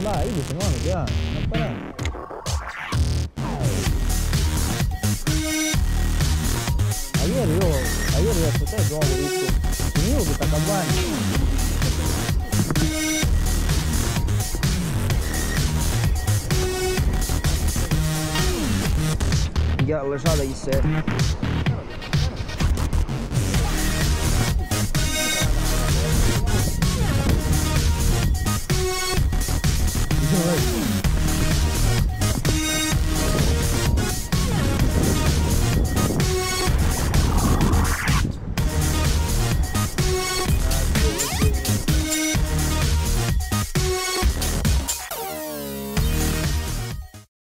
Vai, Ibi, se no non piano, non parare. Ieri ho te gioco, visto. Finivo che sta campagna. Ya, lasciate chi sei.